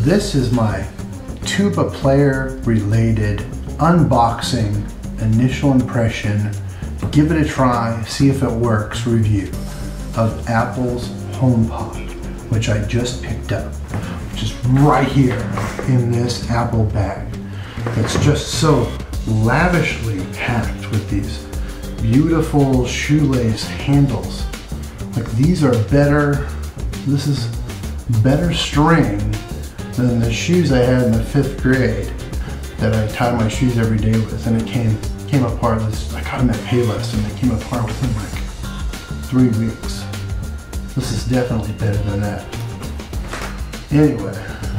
this is my tuba player related unboxing, initial impression, give it a try, see if it works review of Apple's HomePod, which I just picked up, which is right here in this Apple bag. It's just so lavishly packed with these beautiful shoelace handles. Like these are better, this is better string than the shoes I had in the 5th grade that I tie my shoes every day with, and it came apart. I got them at Payless and they came apart within like 3 weeks. This is definitely better than that. Anyway,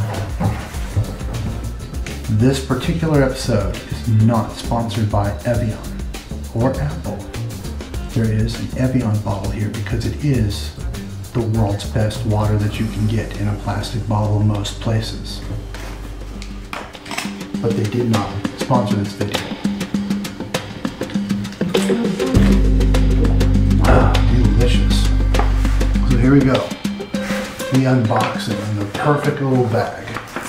this particular episode is not sponsored by Evian or Apple. There is an Evian bottle here because it is the world's best water that you can get in a plastic bottle most places. But they did not sponsor this video. Ah, delicious. So here we go. The unboxing in the perfect little bag.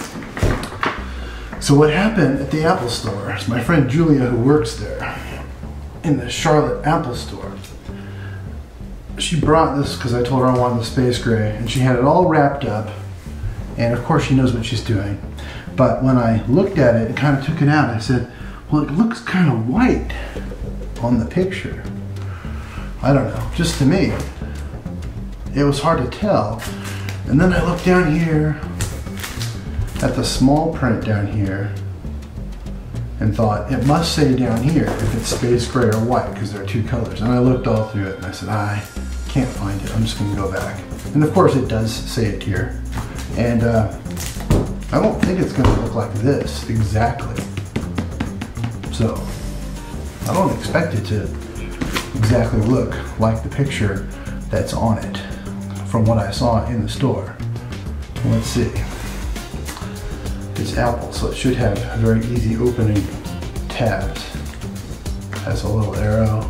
So what happened at the Apple store is my friend Julia, who works there in the Charlotte Apple store, she brought this because I told her I wanted the space gray, and she had it all wrapped up, and of course she knows what she's doing. But when I looked at it and kind of took it out, I said, well, it looks kind of white on the picture. I don't know, just to me, it was hard to tell. And then I looked down here at the small print down here and thought, it must say down here if it's space gray or white, because there are 2 colors. And I looked all through it and I said, I can't find it, I'm just gonna go back. And of course it does say it here. And I don't think it's gonna look like this exactly. So I don't expect it to exactly look like the picture that's on it from what I saw in the store. Let's see. It's Apple, so it should have very easy opening tabs. Has a little arrow.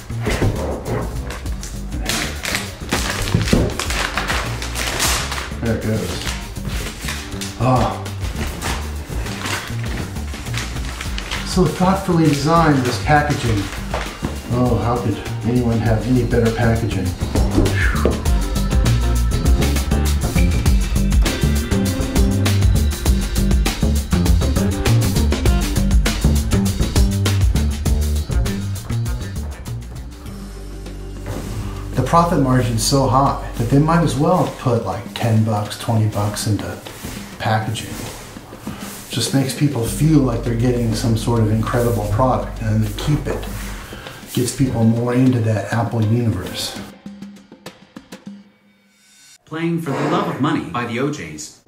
There it goes. Oh. So thoughtfully designed, this packaging. Oh, how could anyone have any better packaging? Whew. The profit margin's so high that they might as well put like 10 bucks, 20 bucks into packaging. Just makes people feel like they're getting some sort of incredible product, and they keep it. Gets people more into that Apple universe. Playing for the Love of Money by the OJs.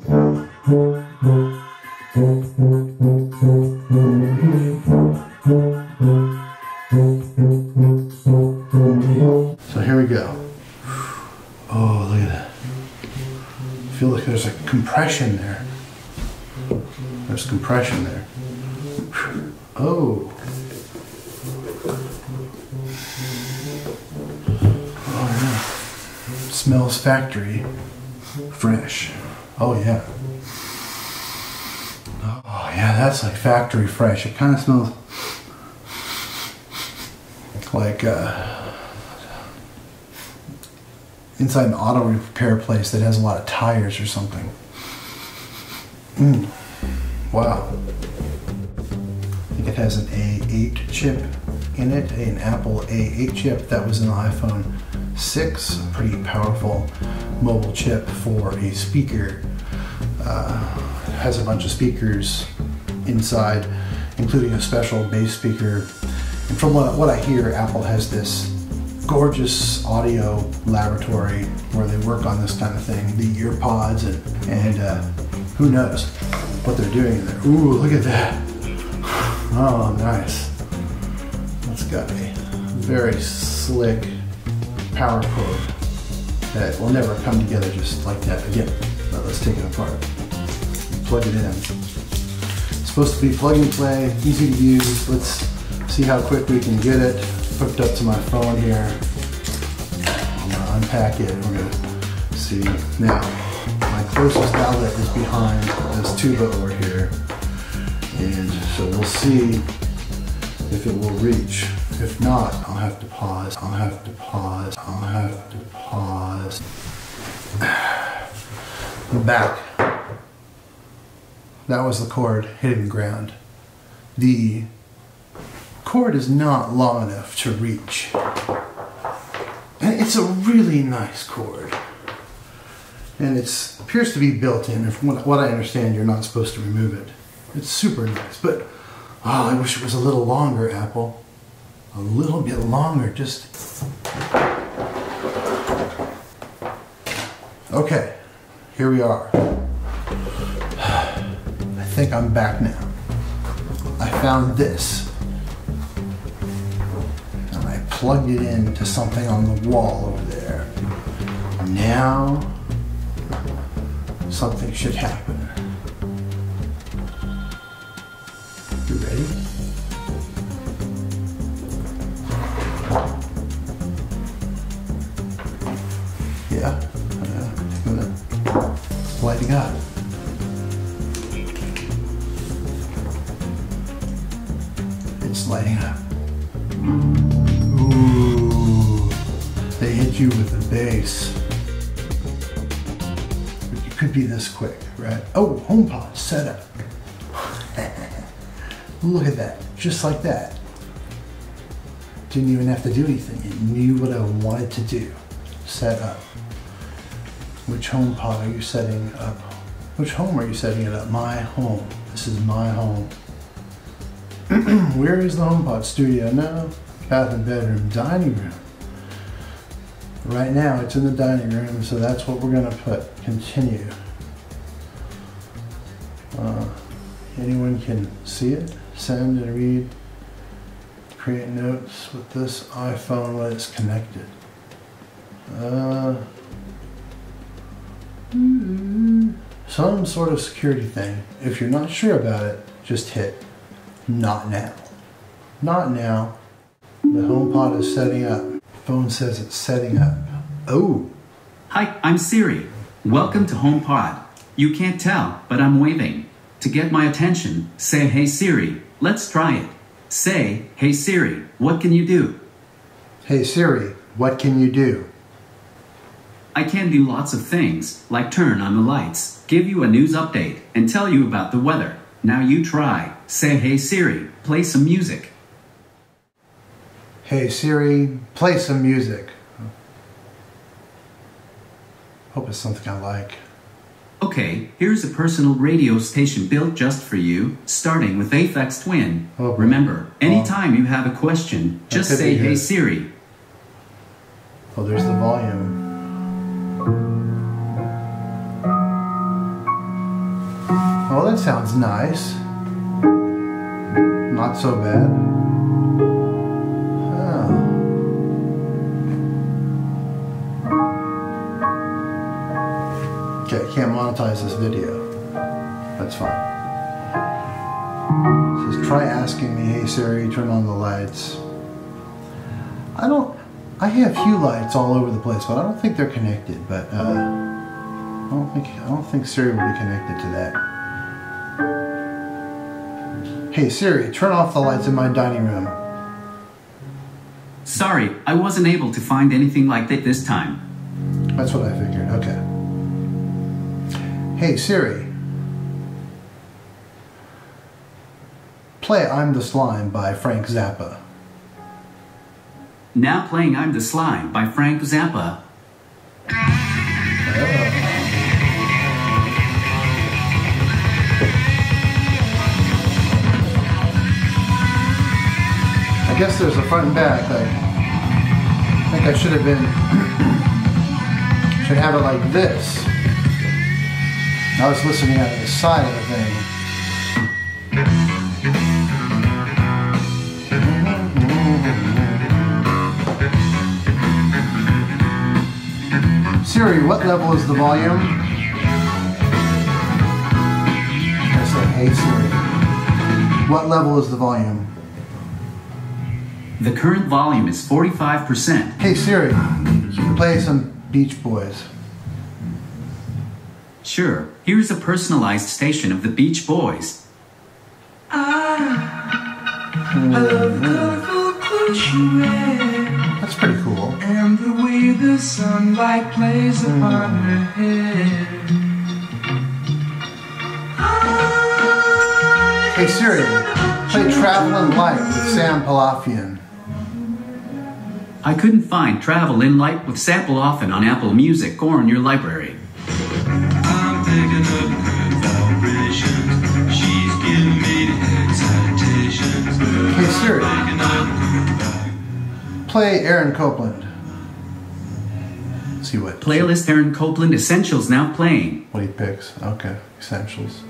So here we go. Oh, look at that. I feel like there's a compression there. There's compression there. Oh. Oh yeah. Smells factory fresh. Oh yeah. Oh yeah, that's like factory fresh. It kind of smells like inside an auto repair place that has a lot of tires or something. Wow. I think it has an A8 chip in it, an Apple A8 chip that was in the iPhone 6, a pretty powerful mobile chip for a speaker. It has a bunch of speakers inside, including a special bass speaker. And from what I hear, Apple has this gorgeous audio laboratory where they work on this kind of thing, the ear pods, and who knows what they're doing in there. Ooh, look at that. Oh, nice. It's got a very slick power cord that will never come together just like that again. Now let's take it apart. Plug it in. It's supposed to be plug and play, easy to use. Let's see how quick we can get it. Hooked up to my phone here. I'm gonna unpack it and we're gonna see. Now, my closest outlet is behind this tuba over here. And so we'll see if it will reach. If not, I'll have to pause. I'll have to pause. I'll have to pause. I'm back. That was the cord hitting ground. The cord is not long enough to reach. And it's a really nice cord. And it appears to be built in. From what I understand, you're not supposed to remove it. It's super nice, but oh, I wish it was a little longer, Apple. A little bit longer, just... Okay, here we are. I think I'm back now. I found this. And I plugged it into something on the wall over there. Now, something should happen. You ready? Yeah, it's lighting up. It's lighting up. Ooh, they hit you with the bass. It could be this quick, right? Oh, HomePod set up. Look at that, just like that. Didn't even have to do anything. It knew what I wanted to do. Set up. Which HomePod are you setting up? Which home are you setting it up? My home. This is my home. Where is the HomePod? Studio? No. Bath and bedroom. Dining room. Right now it's in the dining room, so that's what we're gonna put. Continue. Anyone can see it? Send and read. Create notes with this iPhone when it's connected. Some sort of security thing. If you're not sure about it, just hit not now. Not now. The HomePod is setting up. Phone says it's setting up. Oh. Hi, I'm Siri. Welcome to HomePod. You can't tell, but I'm waving. To get my attention, say, "Hey Siri, let's try it." Say, "Hey Siri, what can you do?" Hey Siri, what can you do? I can do lots of things, like turn on the lights, give you a news update, and tell you about the weather. Now you try. Say, "Hey Siri, play some music." Hey Siri, play some music. Hope it's something I like. Okay, here's a personal radio station built just for you, starting with Aphex Twin. Oh, remember, anytime you have a question, just say, "Hey Siri." Oh, there's the volume. Oh, that sounds nice. Not so bad. Okay, can't monetize this video. That's fine. It says, try asking me, "Hey Siri, turn on the lights." I have a few lights all over the place, but I don't think they're connected. But I don't think Siri will be connected to that. Hey Siri, turn off the lights in my dining room. Sorry, I wasn't able to find anything like that this time. That's what I figured. Okay. Hey Siri, play "I'm the Slime" by Frank Zappa. Now playing "I'm the Slime" by Frank Zappa. I guess there's a front and back. I think I should have it like this. I was listening out of the side of the thing. Siri, what level is the volume? I said, "Hey Siri, what level is the volume?" The current volume is 45%. Hey Siri, play some Beach Boys. Sure, here's a personalized station of the Beach Boys. I love the colorful clothes you wear, That's pretty cool. and the way the sunlight plays upon her hair. Hey Siri, play Travelin' Light with Sam Palafian. I couldn't find Travel in Light with Sample Often on Apple Music or in your library. I'm picking up good vibrations. She's giving me excitations. Hey Siri, Picking up play Aaron Copland. Let's see what Playlist Aaron Copland Essentials now playing. what he picks. Okay, Essentials.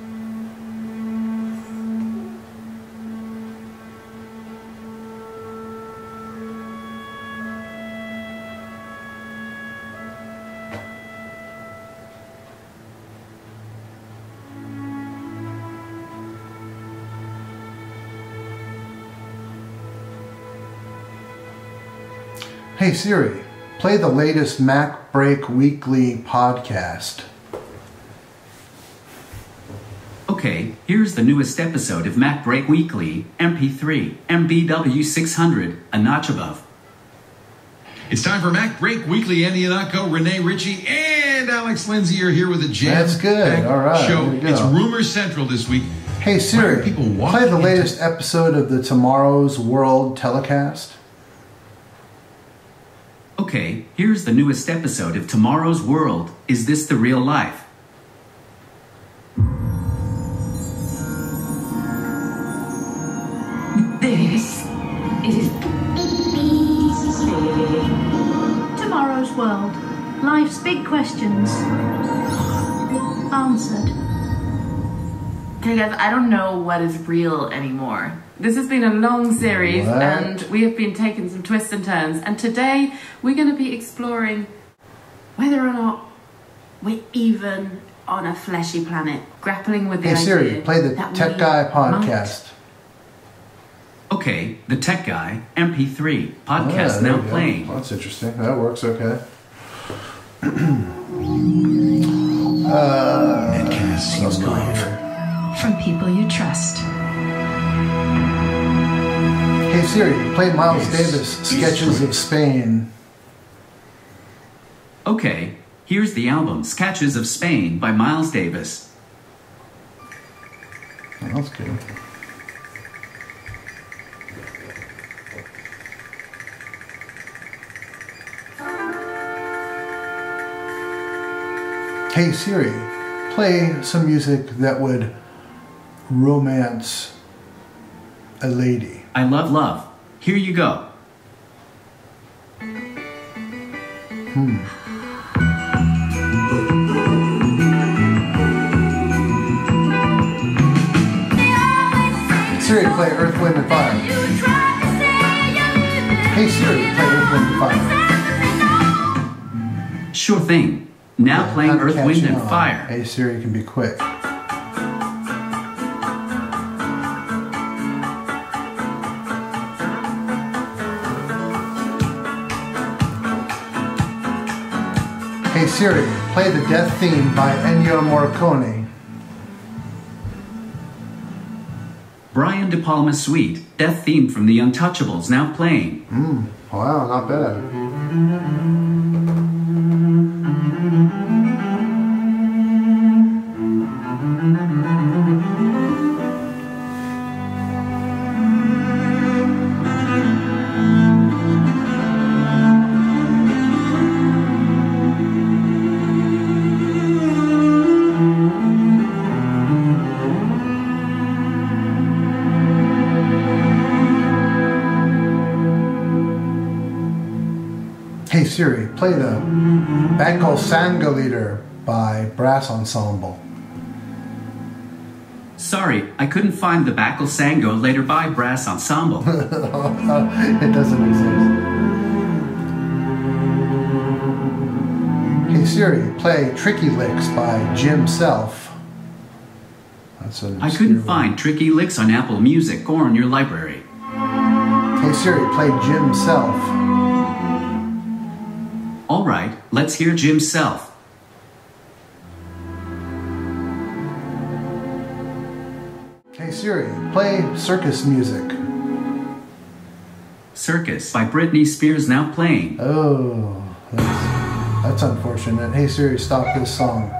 Hey Siri, play the latest Mac Break Weekly podcast. Okay, here's the newest episode of Mac Break Weekly, MP3, MBW600, a notch above. It's time for Mac Break Weekly. Andy Anako, Renee Ritchie, and Alex Lindsay are here with a That's good. jam-packed All right, show. here we go. It's Rumor Central this week. Hey Why Siri, are people play walking the into- latest episode of the Tomorrow's World telecast. Okay, here's the newest episode of Tomorrow's World. Is this the real life? This is Tomorrow's world. Life's big questions. Answered. Okay, guys, I don't know what is real anymore. This has been a long series What? and we have been taking some twists and turns. And today we're going to be exploring whether or not we're even on a fleshy planet, grappling with the Hey idea Siri, play the that Tech we Guy might- podcast. Okay, the Tech Guy, MP3, podcast Yeah, there now we go. playing. Well, that's interesting. That works okay. Netcast live from people you trust. Hey Siri, play Miles Davis Sketches of Spain. Okay, here's the album Sketches of Spain by Miles Davis. Oh, that's good. Hey Siri, play some music that would romance a lady. I love love. Here you go. Siri, play Earth, Wind, and Fire. Hey Siri, play Earth, Wind, and Fire. Sure thing. Now playing I'm Earth, Wind, catching and on. Fire. Hey Siri can be quick. Hey Siri, play the Death Theme by Ennio Morricone. Brian De Palma Suite, Death Theme from The Untouchables now playing. Wow, not bad. Hey Siri, play the Bangkok Sangha Leader by Brass Ensemble. Sorry, I couldn't find the Backle Sango later by Brass Ensemble. It doesn't exist. Hey Siri, play Tricky Licks by Jim Self. That's an I obscure couldn't one. find Tricky Licks on Apple Music or in your library. Hey Siri, play Jim Self. All right, let's hear Jim Self. Siri, play circus music. Circus by Britney Spears now playing. Oh, that's unfortunate. Hey Siri, stop this song.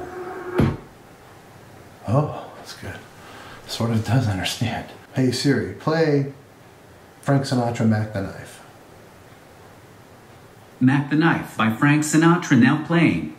Oh, that's good. Sort of does understand. Hey Siri, play Frank Sinatra, Mac the Knife. Mac the Knife by Frank Sinatra now playing.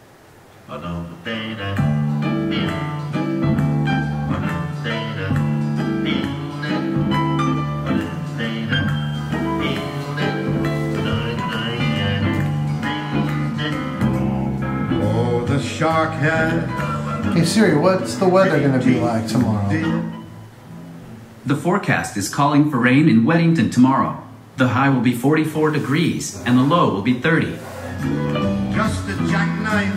Oh, the shark head. Hey Siri, what's the weather going to be like tomorrow? The forecast is calling for rain in Weddington tomorrow. The high will be 44 degrees and the low will be 30. Just a jackknife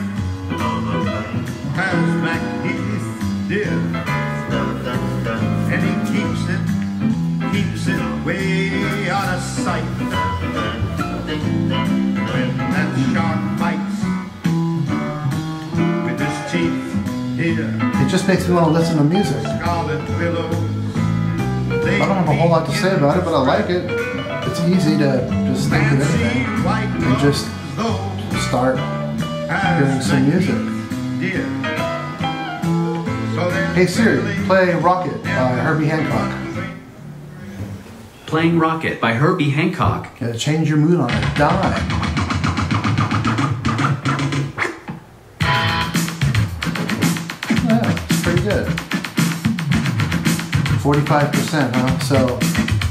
has Mac his dear, and he keeps it way out of sight. When that shark bites with his teeth here, It just makes me want to listen to music. scarlet billows. I don't have a whole lot to say about it, but I like it. It's easy to just think of anything and just start hearing some music. Hey Siri, play Rocket by Herbie Hancock. Playing Rocket by Herbie Hancock. Gotta change your mood on a dime. Yeah, it's pretty good. 45%, huh? So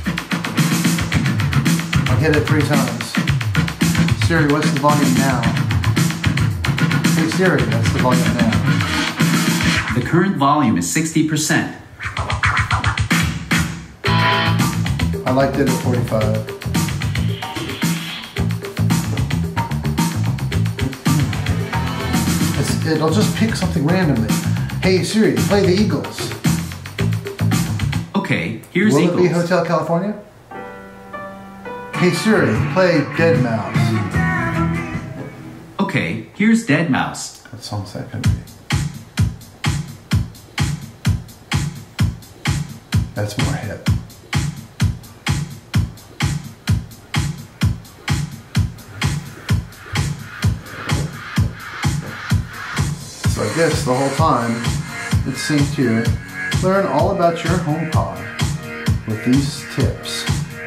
I hit it 3 times. Siri, what's the volume now? Hey Siri, what's the volume now? The current volume is 60%. I liked it at 45. It'll just pick something randomly. Hey Siri, play the Eagles. Okay, here's Will Eagles. it be Hotel California? Hey Siri, play Dead Mouse. Okay, here's Dead Mouse. What song's that gonna be? That's more hip. So I guess the whole time it's synced here. Learn all about your HomePod with these tips.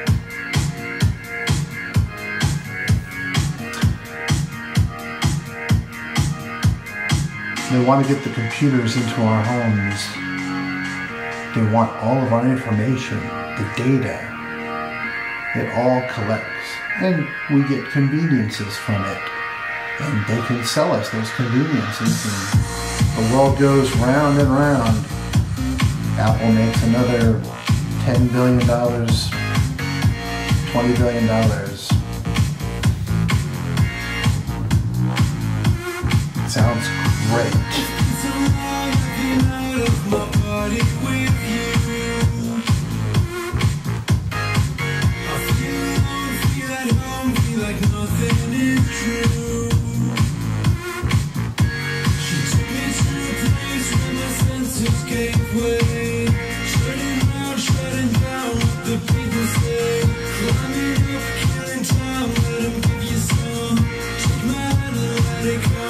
They want to get the computers into our homes. They want all of our information, the data. It all collects, and we get conveniences from it. And they can sell us those conveniences, and the world goes round and round. Apple makes another $10 billion, $20 billion. Sounds great. Climbing up, killing time, let 'em give you some. Take my hand and let it go.